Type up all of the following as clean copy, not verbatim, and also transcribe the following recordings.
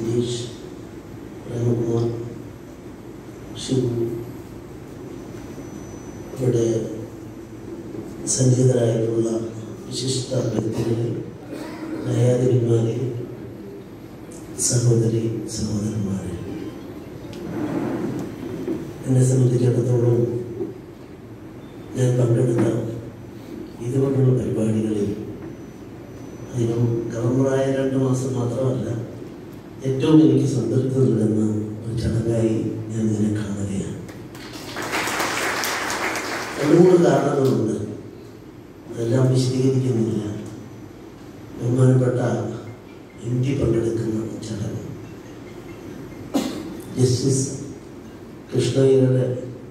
ഗിരീഷ്, പ്രേമകുമാർ, ഷിബു, ഇവിടെ സന്നിഹിതരായിട്ടുള്ള വിശിഷ്ട വ്യക്തികൾ, ന്യായാധിപന്മാരെ, സഹോദരി സഹോദരന്മാരെ, എന്നെ സംബന്ധിച്ചിടത്തോളം ഞാൻ പങ്കെടുത്ത ഇതുകൊണ്ടുള്ള പരിപാടികളിൽ അതിനും ഗവർണറായ 2 മാസം മാത്രമല്ല, ഏറ്റവും എനിക്ക് സംതൃപ്തി നൽകുന്ന ഒരു ചടങ്ങായി ഞാൻ ഇതിനെ കാണുകയാണ്. 2-3 കാരണങ്ങളുണ്ട്, അതെല്ലാം വിശദീകരിക്കുന്നില്ല. ബഹുമാനപ്പെട്ട MP പങ്കെടുക്കുന്ന ചടങ്ങ് ജസ്റ്റിസ് കൃഷ്ണയ്യരുടെ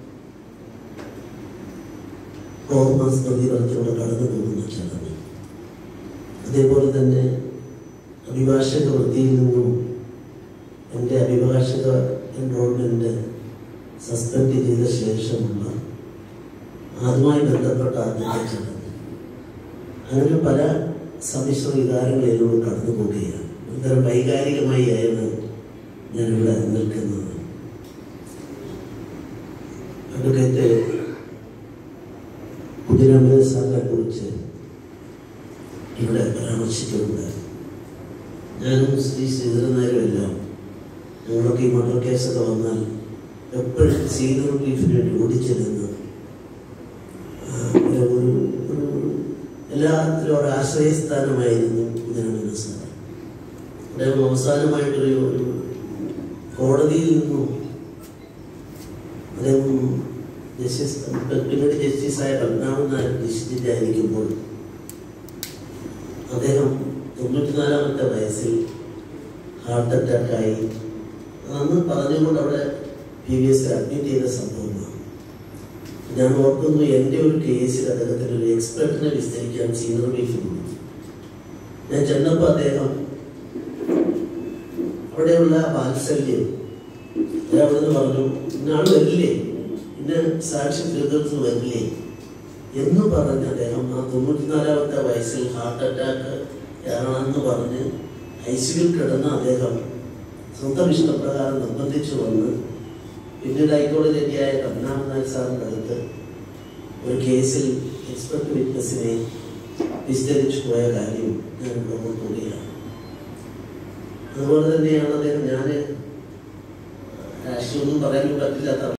ഓർമ്മ സ്മൃതി പറഞ്ഞുകൊണ്ട് കടന്നു പോകുന്ന ചടങ്ങ്, അതേപോലെ തന്നെ അഭിഭാഷക വൃത്തിയിൽ നിന്നും എൻ്റെ അഭിഭാഷക എൻറോൾമെൻറ്റ് സസ്പെൻഡ് ചെയ്ത ശേഷമുള്ള അതുമായി ബന്ധപ്പെട്ട ആദ്യത്തെ ചടങ്ങ്, അങ്ങനെ പല സമ്മിശ്ര വികാരങ്ങളിലൂടെ കടന്നു പോവുകയാണ്. ഒരുതരം വൈകാരികമായി ആയിരുന്നു ഞാനിവിടെ നിൽക്കുന്നത്. അഡ്വക്കേറ്റ് കുഞ്ഞിരാമൻ സാറിനെ കുറിച്ച് ഇവിടെ പരാമർശിക്കുന്നുണ്ട്. ഞാനും ശ്രീ ശ്രീധരൻ നായരുമെല്ലാം ഞങ്ങളൊക്കെ ഈ മർഡർ കേസൊക്കെ വന്നാൽ എപ്പോഴും സീനിയർ റിലീഫിന് വേണ്ടി ഓടിച്ചെല്ലുന്ന എല്ലാത്തിലും ഒരു ആശ്രയസ്ഥാനമായിരുന്നു കുഞ്ഞിരാമൻ സാർ. അദ്ദേഹം അവസാനമായിട്ടൊരു കോടതിയിൽ നിന്നും അദ്ദേഹം പിന്നീട് ജസ്റ്റിസായ പത്മനാഭൻ നായർ ഡിസ്ട്രിക്റ്റായിരിക്കുമ്പോൾ അദ്ദേഹം 94-ാമത്തെ വയസ്സിൽ ഹാർട്ട് അറ്റാക്കായി അന്ന് പറഞ്ഞുകൊണ്ട് അവിടെ PVS അഡ്മിറ്റ് ചെയ്ത സംഭവമാണ്. ഞാൻ ഓർക്കുന്നു, എൻ്റെ ഒരു കേസിൽ അദ്ദേഹത്തിന് ഒരു എക്സ്പെർട്ടിനെ വിസ്തരിക്കാൻ സീനിയർ റിലീഫിനുണ്ട്. ഞാൻ ചെന്നപ്പോൾ അദ്ദേഹം അവിടെയുള്ള വാത്സല്യം അവിടെ നിന്ന് പറഞ്ഞു, ഇന്നാൾ വരില്ലേ, ഇന്ന് സാക്ഷി ഫിർദൗസ് വരില്ലേ എന്ന് പറഞ്ഞ് അദ്ദേഹം ആ 94-ാമത്തെ വയസ്സിൽ ഹാർട്ട് അറ്റാക്ക് ആണെന്ന് പറഞ്ഞ് ICUവിൽ കിടന്ന അദ്ദേഹം സ്വന്തം ഇഷ്ടപ്രകാരം നിർബന്ധിച്ചു വന്ന് പിന്നീട് ഹൈക്കോടതി ജഡ്ജിയായ പത്മനാഭൻ നായർ സാറിൻ്റെ അടുത്ത് ഒരു കേസിൽ എക്സ്പെർട്ട് വിറ്റ്നസിനെ വിസ്തരിച്ചു പോയ കാര്യം ഞാൻ ഇവിടെ ഓർക്കുകയാണ്. അതുപോലെ തന്നെയാണ് അദ്ദേഹം, ഞാൻ രാഷ്ട്രീയമൊന്നും പറയാൻ പറ്റില്ലാത്ത